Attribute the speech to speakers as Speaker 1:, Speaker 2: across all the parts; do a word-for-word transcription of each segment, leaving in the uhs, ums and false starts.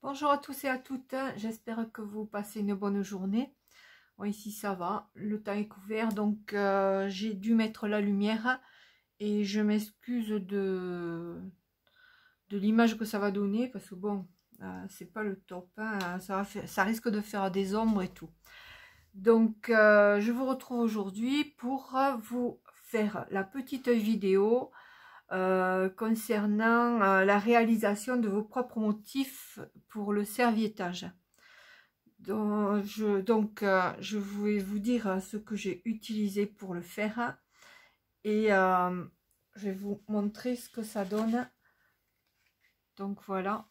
Speaker 1: Bonjour à tous et à toutes, j'espère que vous passez une bonne journée. Bon, ici ça va, le temps est couvert, donc euh, j'ai dû mettre la lumière et je m'excuse de, de l'image que ça va donner parce que bon, euh, c'est pas le top, hein, ça, va faire, ça risque de faire des ombres et tout. Donc euh, je vous retrouve aujourd'hui pour vous faire la petite vidéo Euh, concernant euh, la réalisation de vos propres motifs pour le serviettage. Donc, je, donc euh, je vais vous dire ce que j'ai utilisé pour le faire et euh, je vais vous montrer ce que ça donne. Donc voilà.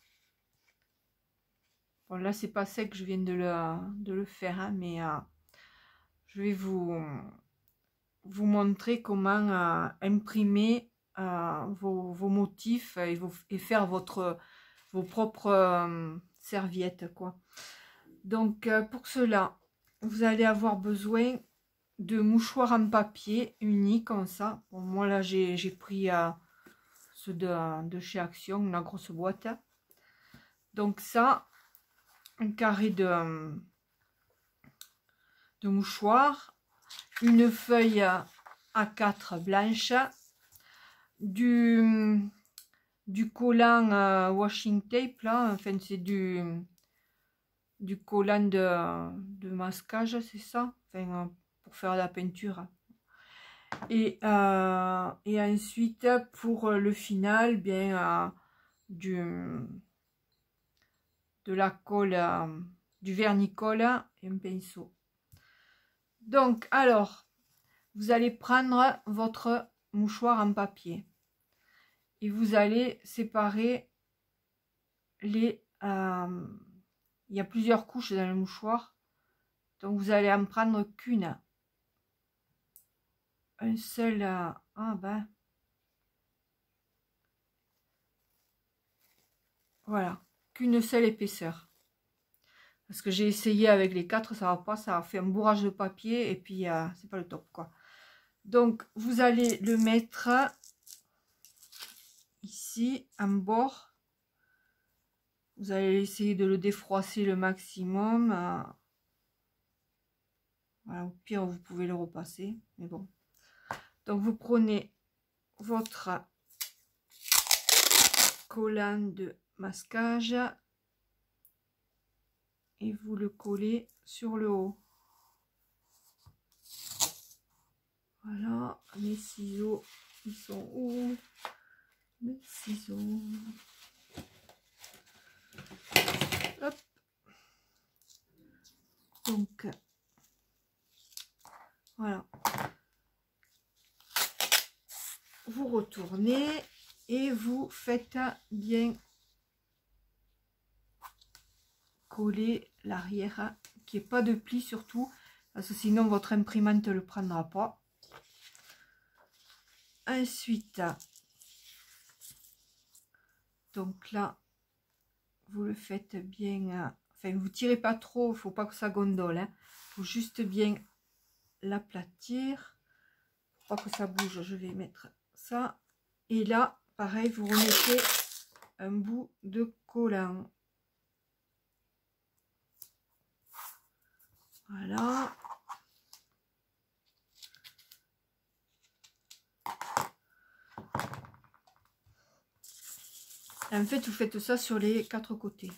Speaker 1: Bon, là c'est pas sec, je viens de le, de le faire, hein, mais euh, je vais vous, vous montrer comment euh, imprimer Euh, vos, vos motifs et, vos, et faire votre vos propres euh, serviettes quoi. Donc euh, pour cela vous allez avoir besoin de mouchoirs en papier unis comme ça. Bon, moi là j'ai pris euh, ceux de, de chez Action, la grosse boîte. Donc ça, un carré de de mouchoir, une feuille A quatre blanche, du du collant euh, washing tape là, enfin c'est du du collant de, de masquage, c'est ça, enfin euh, pour faire la peinture, et euh, et ensuite pour le final bien euh, du de la colle, euh, du vernicole et un pinceau. Donc alors vous allez prendre votre mouchoir en papier et vous allez séparer les euh, il y a plusieurs couches dans le mouchoir, donc vous allez en prendre qu'une, un seul, euh, ah ben voilà, qu'une seule épaisseur, parce que j'ai essayé avec les quatre, ça va pas, ça a fait un bourrage de papier et puis euh, c'est pas le top quoi. Donc vous allez le mettre ici en bord, vous allez essayer de le défroisser le maximum, euh, voilà, au pire vous pouvez le repasser, mais bon. Donc vous prenez votre collant de masquage et vous le collez sur le haut. Voilà, mes ciseaux, ils sont où? Mes ciseaux. Hop. Donc, voilà. Vous retournez et vous faites bien coller l'arrière, qu'il n'y ait pas de pli surtout, parce que sinon votre imprimante ne le prendra pas. Ensuite, donc là, vous le faites bien, enfin vous tirez pas trop, il faut pas que ça gondole, hein. Faut juste bien l'aplatir, pas que ça bouge. Je vais mettre ça et là pareil, vous remettez un bout de collant, voilà. En fait vous faites ça sur les quatre côtés.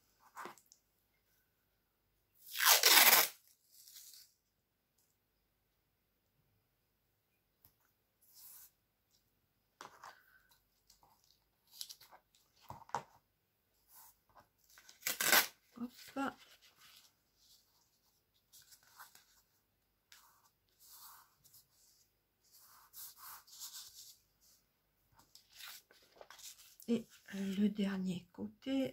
Speaker 1: Hop. Et le dernier côté.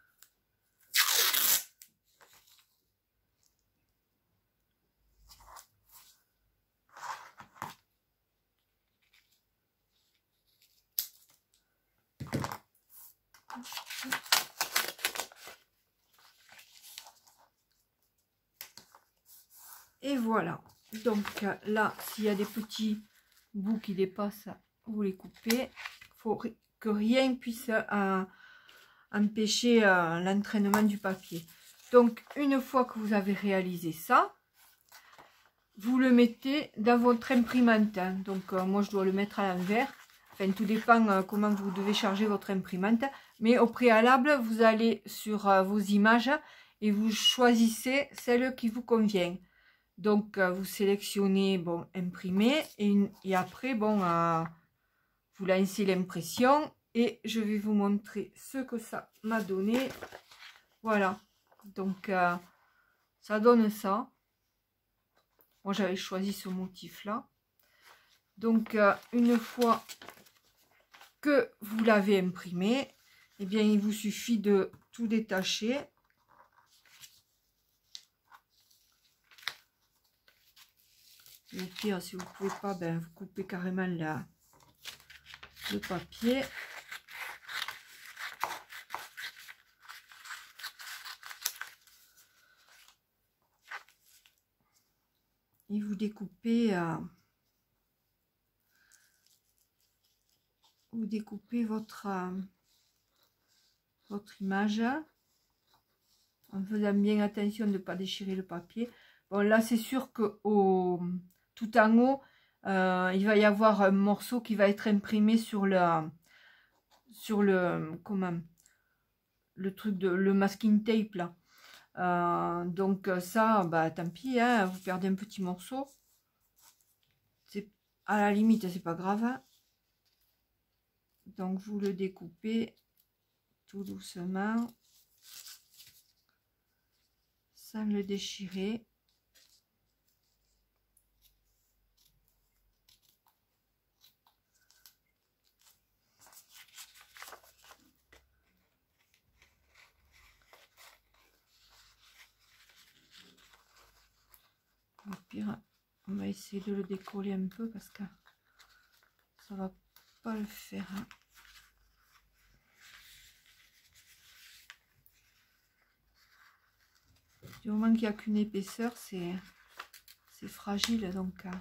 Speaker 1: Et voilà, donc là s'il y a des petits bouts qui dépassent, vous les coupez. Il faut que rien puisse euh, empêcher euh, l'entraînement du papier. Donc, une fois que vous avez réalisé ça, vous le mettez dans votre imprimante. Hein. Donc, euh, moi, je dois le mettre à l'envers. Enfin, tout dépend euh, comment vous devez charger votre imprimante. Mais au préalable, vous allez sur euh, vos images et vous choisissez celle qui vous convient. Donc, euh, vous sélectionnez, bon, imprimer. Et, et après, bon, euh, vous lancez l'impression. Et je vais vous montrer ce que ça m'a donné. Voilà. Donc, euh, ça donne ça. Moi, j'avais choisi ce motif-là. Donc, euh, une fois que vous l'avez imprimé, eh bien, il vous suffit de tout détacher. Et au pire, si vous ne pouvez pas, ben, vous coupez carrément la, le papier. Et vous découpez, euh, vous découpez votre, euh, votre image en faisant bien attention de ne pas déchirer le papier. Bon, là, c'est sûr que au, tout en haut, euh, il va y avoir un morceau qui va être imprimé sur le, sur le, comment, le truc de, le masking tape là. Euh, donc ça, bah tant pis, hein, vous perdez un petit morceau. C'est à la limite, c'est pas grave. Hein. Donc vous le découpez tout doucement, sans le déchirer. Au pire, on va essayer de le décoller un peu parce que ça va pas le faire. Hein. Du moment qu'il n'y a qu'une épaisseur, c'est c'est fragile. Donc euh,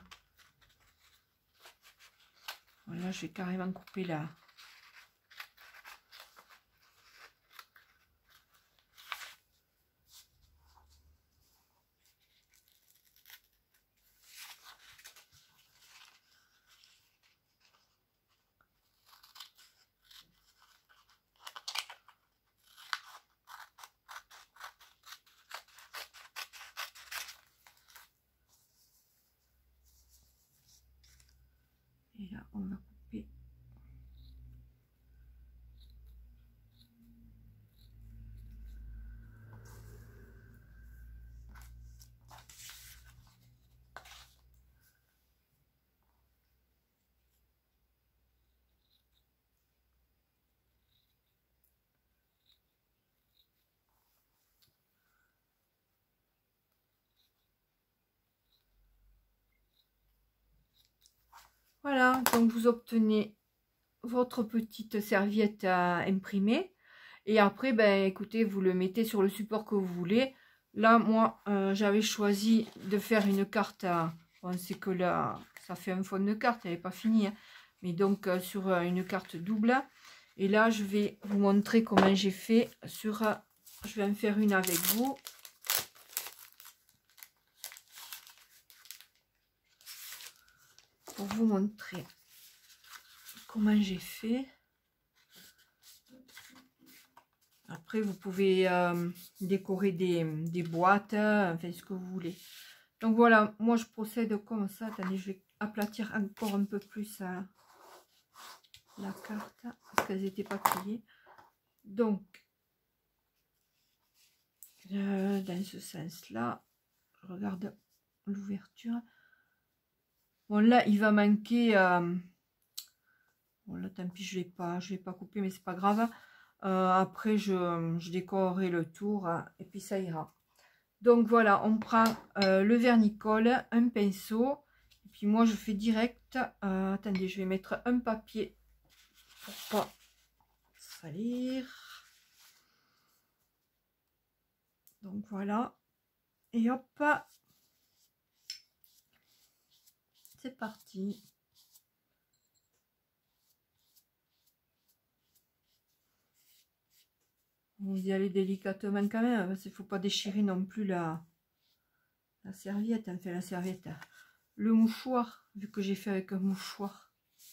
Speaker 1: voilà, je vais carrément couper là. Et là, on va couper. Voilà, donc vous obtenez votre petite serviette à imprimer. Et après, ben écoutez, vous le mettez sur le support que vous voulez. Là, moi, euh, j'avais choisi de faire une carte. À... Bon, c'est que là, ça fait un fond de carte, elle n'est pas finie. Hein. Mais donc, euh, sur euh, une carte double. Et là, je vais vous montrer comment j'ai fait sur... Euh, je vais en faire une avec vous. Pour vous montrer comment j'ai fait. Après, vous pouvez euh, décorer des, des boîtes, enfin ce que vous voulez. Donc voilà, moi je procède comme ça. Attendez, je vais aplatir encore un peu plus euh, la carte parce qu'elles n'étaient pas pliées. Donc, euh, dans ce sens-là, je regarde l'ouverture. Bon là, il va manquer. Euh, bon là, tant pis, je vais pas, je vais pas couper, mais c'est pas grave. Euh, après, je, je décorerai le tour hein, et puis ça ira. Donc voilà, on prend euh, le vernicole, un pinceau. Et puis moi, je fais direct. Euh, attendez, je vais mettre un papier pour pas salir. Donc voilà. Et hop. C'est parti. Vous y allez délicatement quand même, parce qu'il ne faut pas déchirer non plus la, la serviette. Enfin, la serviette. Le mouchoir, vu que j'ai fait avec un mouchoir.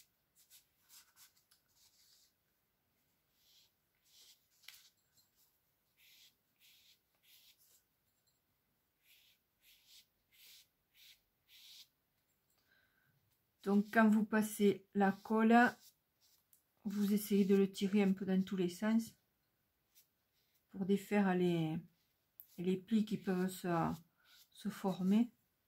Speaker 1: Donc, quand vous passez la colle, vous essayez de le tirer un peu dans tous les sens pour défaire les, les plis qui peuvent se, se former.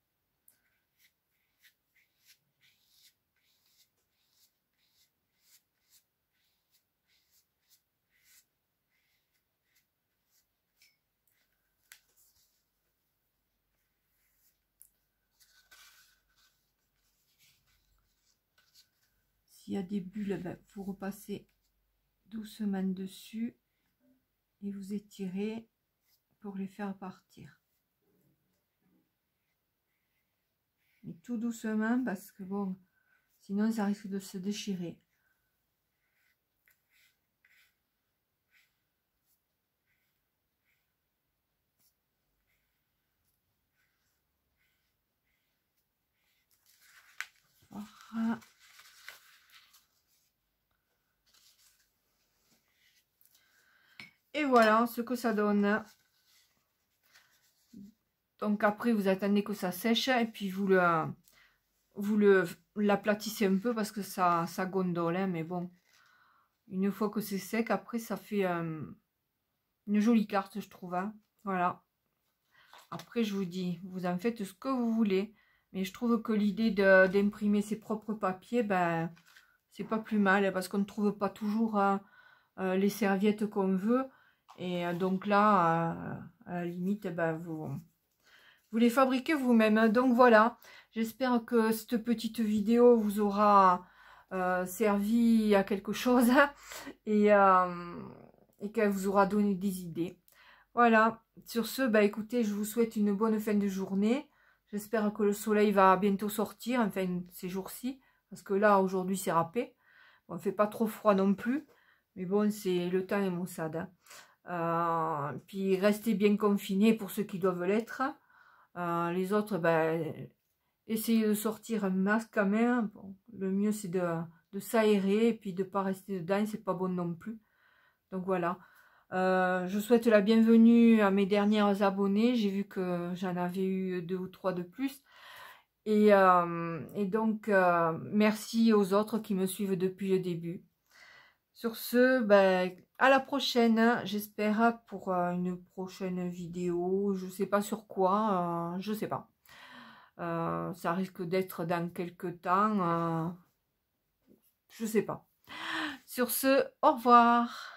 Speaker 1: S'il y a des bulles, ben, vous repassez doucement dessus et vous étirez pour les faire partir. Mais tout doucement parce que bon, sinon ça risque de se déchirer. Voilà. Et voilà ce que ça donne. Donc après vous attendez que ça sèche et puis vous le vous le l'aplatissez un peu parce que ça ça gondole, hein, mais bon, une fois que c'est sec, après ça fait euh, une jolie carte, je trouve, hein. Voilà. Après je vous dis, vous en faites ce que vous voulez, mais je trouve que l'idée d'imprimer ses propres papiers, ben c'est pas plus mal, parce qu'on ne trouve pas toujours euh, euh, les serviettes qu'on veut, et euh, donc là euh, à la limite, ben vous vous les fabriquez vous-même. Donc voilà, j'espère que cette petite vidéo vous aura euh, servi à quelque chose et, euh, et qu'elle vous aura donné des idées. Voilà, sur ce, bah écoutez, je vous souhaite une bonne fin de journée. J'espère que le soleil va bientôt sortir, enfin ces jours-ci, parce que là aujourd'hui c'est râpé. Bon, il ne fait pas trop froid non plus, mais bon, c'est le temps est maussade. Euh, puis restez bien confinés pour ceux qui doivent l'être. Euh, les autres, ben, essayez de sortir un masque quand même. Bon, le mieux c'est de, de s'aérer et puis de ne pas rester dedans, c'est pas bon non plus. Donc voilà. Euh, je souhaite la bienvenue à mes dernières abonnés. J'ai vu que j'en avais eu deux ou trois de plus. Et, euh, et donc, euh, merci aux autres qui me suivent depuis le début. Sur ce, ben, à la prochaine, j'espère, pour euh, une prochaine vidéo. Je sais pas sur quoi, euh, je sais pas. Euh, ça risque d'être dans quelques temps. Euh, je sais pas. Sur ce, au revoir.